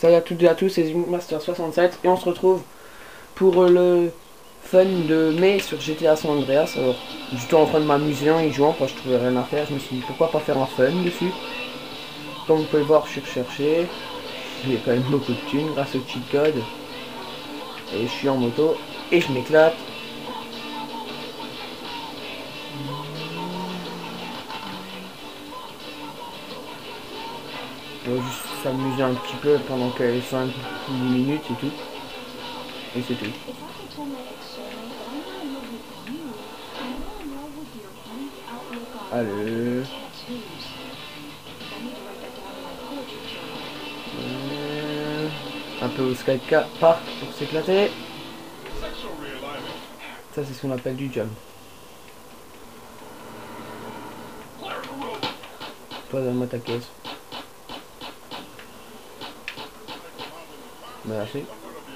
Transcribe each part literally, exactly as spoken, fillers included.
Salut à toutes et à tous, c'est Master soixante-sept et on se retrouve pour le fun de mai sur G T A San Andreas. Alors, j'étais en train de m'amuser en y jouant, parce que je trouvais rien à faire. Je me suis dit pourquoi pas faire un fun dessus. Comme vous pouvez le voir, je suis recherché. J'ai quand même beaucoup de thunes grâce au cheat code. Et je suis en moto et je m'éclate. On va juste s'amuser un petit peu pendant que cinq dix minutes et tout. Et c'est tout. Allez. Euh, un peu au skate park pour s'éclater. Ça c'est ce qu'on appelle du jump. Pas dans ta caisse. Merci.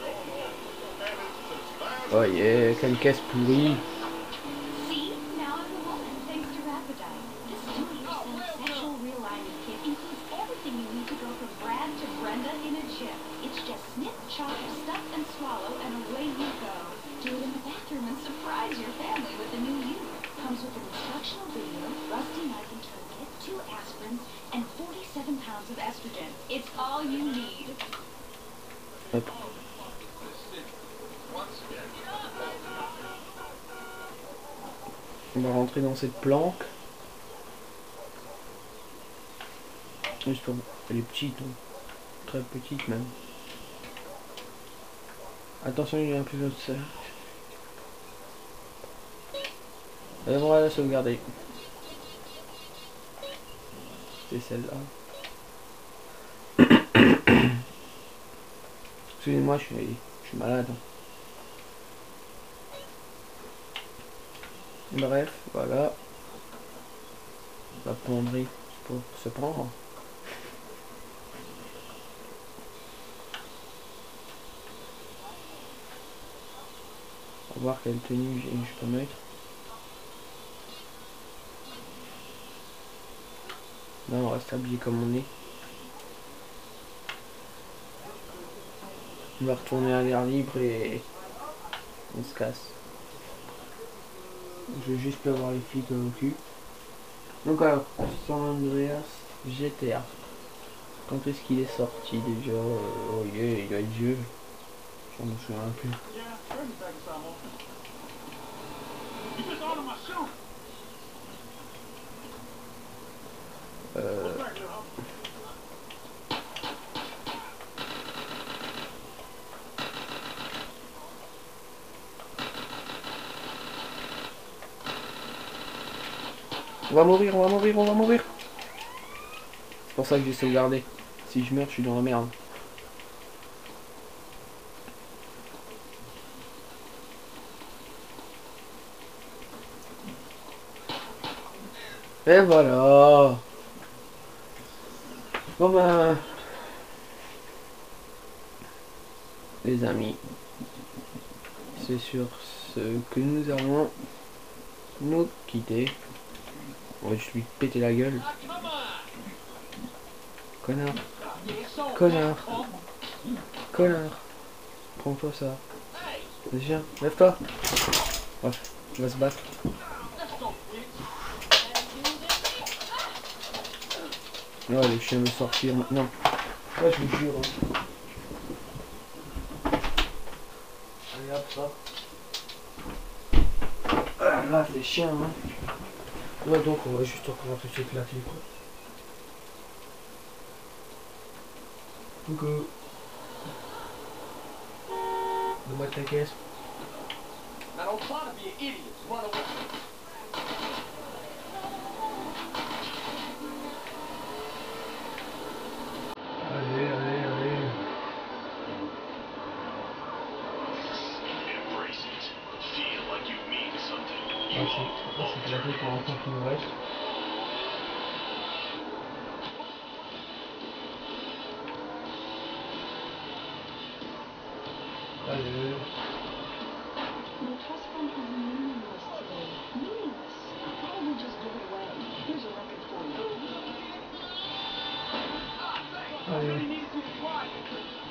Oh yeah, quelle caisse pourrie. Hop. On va rentrer dans cette planque. Juste pour... Elle est petite, hein. Très petite même. Attention, il y a un peu de ça. Et on va la sauvegarder. C'est celle-là. Excusez-moi, je suis, je suis malade. Bref, voilà. La penderie pour se prendre. On va voir quelle tenue je peux mettre. Là, on reste habillé comme on est. On va retourner à l'air libre et on se casse. Je vais juste pas avoir les flics au cul. Donc alors, San Andreas G T A. Quand est-ce qu'il est sorti déjà? Oh yeah, il doit être vieux. Je me souviens plus. Euh... On va mourir, on va mourir, on va mourir. C'est pour ça que j'ai sauvegardé. Si je meurs, je suis dans la merde. Et voilà. Bon ben... Les amis. C'est sur ce que nous allons nous quitter. On va juste lui péter la gueule. Connard. Connard. Connard. Prends-toi ça. Viens, lève-toi. Bref, on va se battre. Oh, le chien veut sortir maintenant. Ouais, je vous jure. Hein. Allez hop, ça. Ah, là, les chiens. Hein. Ouais, donc on va juste encore un peu s'éclater, quoi. Coucou. Donne-moi ta caisse. Allez, allez, allez. On va s'éclater pour l'enfant qui nous reste. Allez. Allez.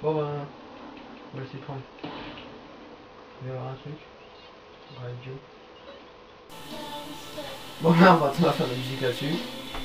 Bon ben, on va laisser prendre. Il va y avoir un truc. Radio. Bon ben, on va on va faire de la musique là-dessus.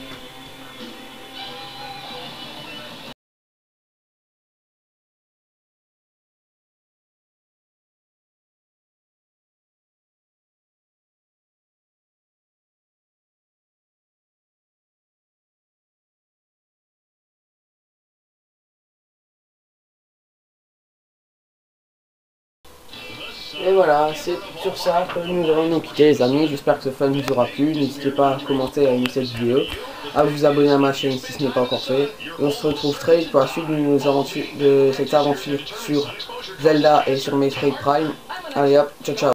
Et voilà, c'est sur ça que nous allons nous quitter les amis. J'espère que ce fun vous aura plu. N'hésitez pas à commenter, à aimer cette vidéo, à vous abonner à ma chaîne si ce n'est pas encore fait. Et on se retrouve très vite pour la suite de, nos aventures, de cette aventure sur Zelda et sur Metroid Prime. Allez hop, ciao ciao.